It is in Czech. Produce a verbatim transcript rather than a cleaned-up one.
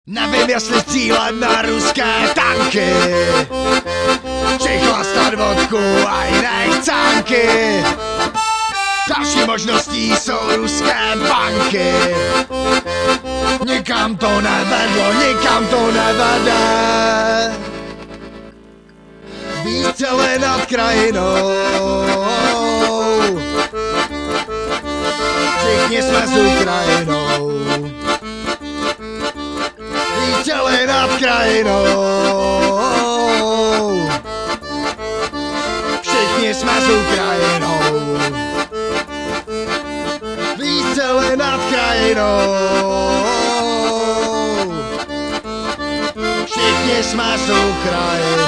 Nevím, jestli střílet na ruské tanky, či chlastat vodku a jiné chcánky. Další možností jsou ruské banky. Nikam to nevedlo, nikam to nevede. Výstřely nad krajinou, všichni jsme s Ukrajinou. Výstřely nad krajinou, všichni jsme s Ukrajinou. Výstřely nad krajinou, všichni jsme s Ukrajinou.